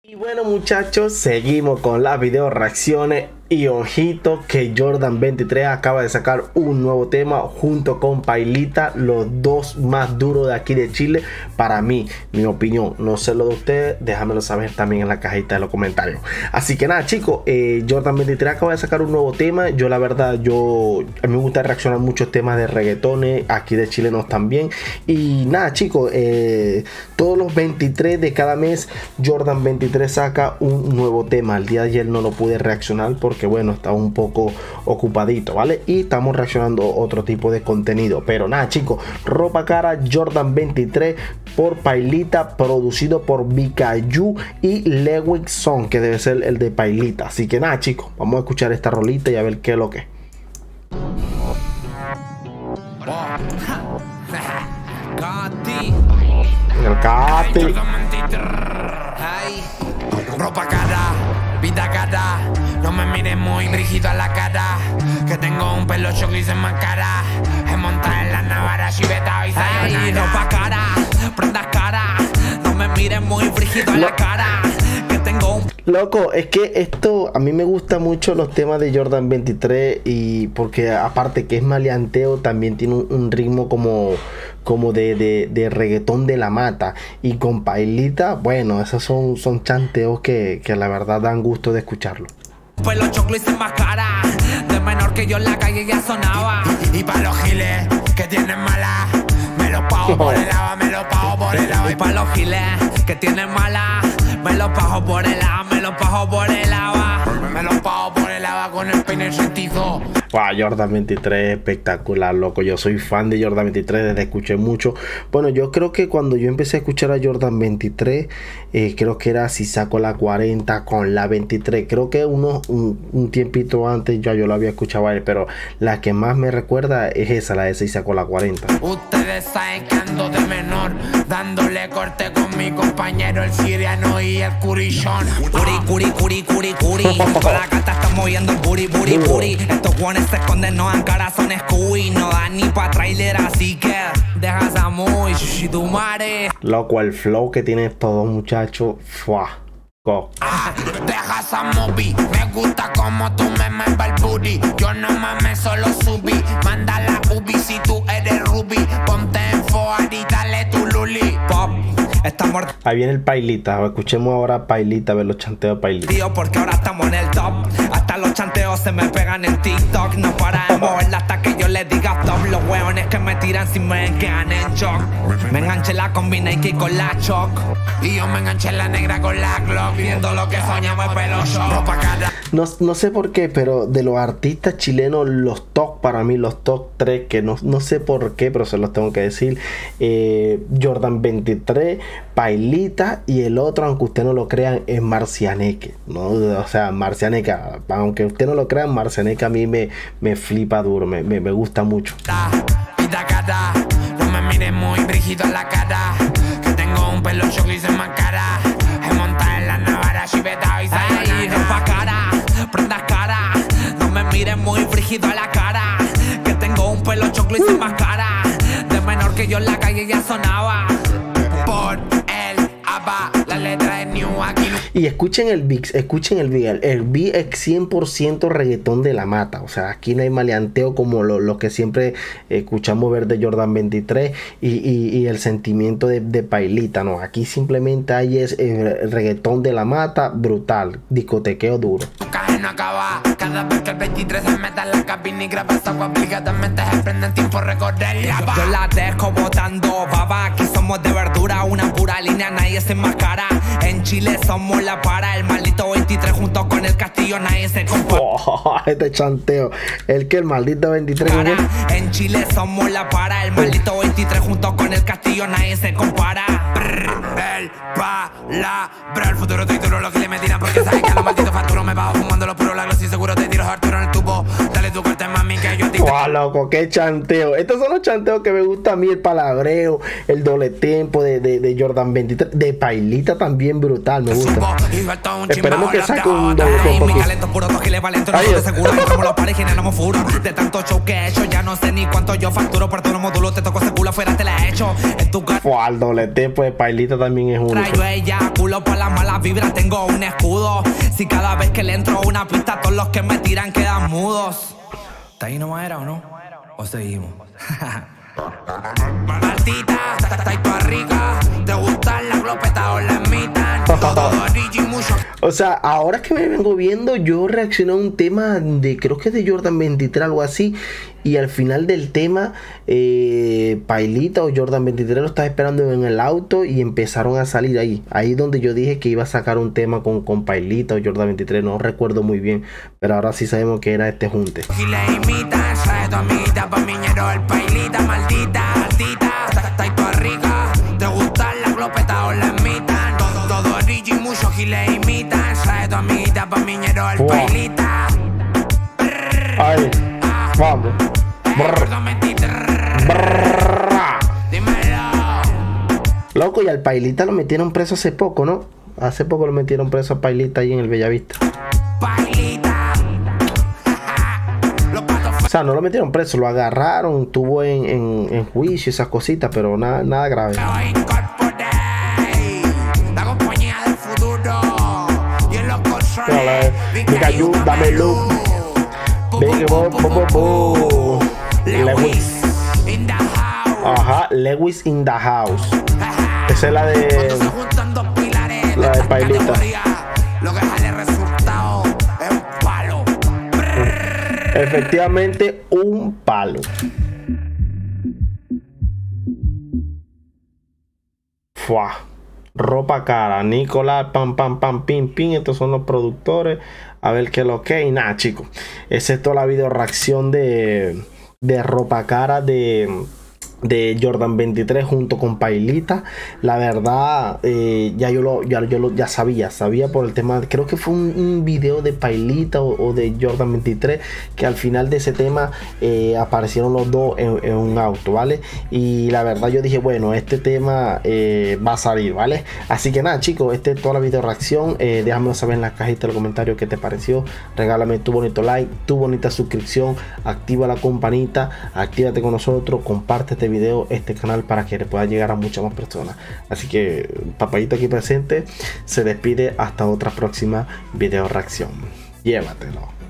Y bueno muchachos, seguimos con las video reacciones y ojito que Jordan 23 acaba de sacar un nuevo tema junto con Pailita, los dos más duros de aquí de Chile para mí, mi opinión, no sé lo de ustedes, déjamelo saber también en la cajita de los comentarios. Así que nada chicos, Jordan 23 acaba de sacar un nuevo tema. Yo la verdad, a mí me gusta reaccionar muchos temas de reggaetones aquí de chilenos también. Y nada chicos, todos los 23 de cada mes Jordan 23 saca un nuevo tema. El día de ayer no lo pude reaccionar porque bueno, estaba un poco ocupadito, ¿vale? Y estamos reaccionando a otro tipo de contenido. Pero nada chicos, Ropa Cara Jordan 23 por Pailita, producido por Bikayu y Lewis Song, que debe ser el de Pailita. Así que nada chicos, vamos a escuchar esta rolita y a ver qué es lo que es. El Cati. Ropa Cara, vida cara, no me mires muy brígido a la cara, que tengo un pelo choco y se me cara, he montado en la navara, chiveta y sayonara. Ropa cara, prendas cara, no me mires muy brígido a la cara, que tengo un... Loco, es que esto a mí me gusta mucho los temas de Jordan 23 y porque aparte que es maleanteo, también tiene un ritmo como de reggaetón de la mata. Y con Pailita, bueno, esos son chanteos que la verdad dan gusto de escucharlo. Pues choclo y se cara, de menor que yo en la calle ya sonaba. Y para los giles que tienen mala, me los pago por el agua, me los pago por el agua. Y para los giles que tienen mala, me los pago por el agua, me los pago por el agua. Me los pago por el agua con el peine sentido. Wow, Jordan 23 espectacular, loco. Yo soy fan de Jordan 23 desde escuché mucho. Bueno, yo creo que cuando yo empecé a escuchar a Jordan 23, creo que era Si Saco la 40 con la 23. Creo que un tiempito antes ya yo lo había escuchado a él, pero la que más me recuerda es esa, la de Si Saco la 40. Ustedes saben que ando de menor, dándole corte con mi compañero el siriano y el curillón. Curi. Con la carta están moviendo el buri. Estos guones se esconden, no dan cara, son Scooby. No dan ni pa' trailer, así que dejas a muy tu madre. Loco, el flow que tiene estos dos muchachos, fuah. Go. Dejas a movie, me gusta como tú me mueves el booty. Yo no mames, solo subí. Manda la ubi si tú eres Ruby. Ponte en forward y dale tu luli. Pop, está muerto. Ahí viene el Pailita, escuchemos ahora a Pailita, a ver los chanteos de Pailita. Tío, porque ahora estamos en el top. Hasta los chanteos se me pegan en TikTok. No para de moverla hasta que yo le diga stop. Los hueones que me tiran si me quedan en shock. Me enganché la combi Nike con la Choc. Y yo me enganché la negra con la Glock. Viendo lo que soñamos es pelo show. Ropa Cara. No sé por qué, pero de los artistas chilenos, los top, para mí los top 3, que no sé por qué, pero se los tengo que decir, Jordan 23, Pailita y el otro, aunque usted no lo crean, es Marcianeque, ¿no? O sea, Marcianeque, aunque usted no lo crean, Marcianeque a mí me flipa duro, me gusta mucho. Vida cara, no me mires muy brígido a la cara, que tengo un pelo choco y se me cara, he montado en la navara, chiveta y sayonara. Ropa cara, prendas cara, no me mires muy brígido a la cara, que tengo un pelo choco y se me cara, de menor que yo en la calle ya sonaba. Por el ABBA, la letra es New aquí. Y escuchen el beat, el beat es 100% reggaetón de la mata, o sea, aquí no hay maleanteo como lo que siempre escuchamos ver de Jordan 23 y el sentimiento de Pailita, no, aquí simplemente hay es reggaetón de la mata, brutal, discotequeo duro. Tu caja no acaba, cada vez que el 23 se meta en la cabina y graba esa agua, obligadamente se prende el tiempo recorrer la va. Yo la dejo botando baba, aquí somos de verdura, una pura línea, nadie se enmascara, en Chile somos la para, el maldito 23 junto con el Castillo nadie se compara. Oh, este chanteo, el maldito 23 en Chile somos la para, el maldito 23 junto con el Castillo nadie se compara. El palabra, el futuro título lo que le me tiran porque saben que a los malditos facturos me bajo fumando los puros lagos y seguro te tiro Arturo en el tubo. Dale tu corte mami que yo te ¡Wow, loco! ¡Qué chanteo! Estos son los chanteos que me gusta a mí, el palabreo, el doble tempo de Jordan 23, de Pailita también brutal, me gusta. Esperemos que saque un doble tempo aquí. De tanto show que he hecho, ya no sé ni cuánto yo facturo. Por todo módulo te toco ese culo afuera, te la he hecho. En tu cara. ¡Wow! El doble tempo de Pailita también es único. Traigo ella, culo por la mala vibra, tengo un escudo. Si cada vez que le entro una pista, todos los que me tiran quedan mudos. ¿Está ahí nomás era o no? ¿O seguimos? Maldita, está toda rica. ¿Te gustan las glopetas o las mitas? Todo y mucho. O sea, ahora que me vengo viendo, yo reaccioné a un tema de, creo que es de Jordan 23, algo así. Y al final del tema, Pailita o Jordan 23 lo estaba esperando en el auto y empezaron a salir ahí. Ahí donde yo dije que iba a sacar un tema con Pailita o Jordan 23, no recuerdo muy bien. Pero ahora sí sabemos que era este junte. Y le imitan, trae tu amiguita pa' miñero el Pailita, maldita, altita, está toda rica. ¿Te gustan las glopetas o las mitas? Todo y mucho y le imitan, trae tu amiguita pa' miñero el Pailita. Ay, vamos. Loco, y al Pailita lo metieron preso hace poco, ¿no? Hace poco lo metieron preso a Pailita ahí en el Bellavista. O sea, no lo metieron preso, lo agarraron, tuvo en juicio esas cositas, pero nada grave. Mikayu, dame luz. Big Bo. Lewis. Ajá, Lewis in the house. Esa es la de Pailita. Efectivamente, un palo. Fua. Ropa cara, Nicolás, pam, pim, estos son los productores. A ver qué es lo que. Y nada, chicos. Esa es toda la video reacción de ropa cara de Jordan 23 junto con Pailita. La verdad, ya sabía por el tema. Creo que fue un video de Pailita o de Jordan 23, que al final de ese tema aparecieron los dos en un auto, ¿vale? Y la verdad yo dije, bueno, este tema va a salir, ¿vale? Así que nada, chicos, esta es toda la video reacción. Déjame saber en la cajita de los comentarios qué te pareció. Regálame tu bonito like, tu bonita suscripción, activa la campanita, actívate con nosotros, comparte este video, este canal, para que le pueda llegar a muchas más personas. Así que Papayito aquí presente se despide hasta otra próxima video reacción. Llévatelo.